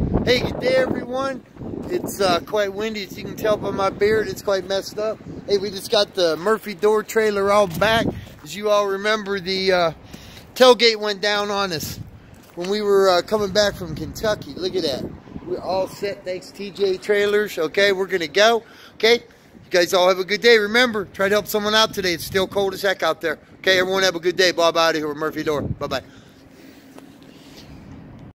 Hey, good day everyone. It's quite windy, as you can tell by my beard. It's quite messed up. Hey, we just got the Murphy door trailer all back. As you all remember, the tailgate went down on us when we were coming back from Kentucky. Look at that. We're all set, thanks TJ Trailers. Okay, we're gonna go. Okay, you guys all have a good day. Remember, try to help someone out today. It's still cold as heck out there. Okay, everyone have a good day. Bob out of here with Murphy Door. Bye-bye.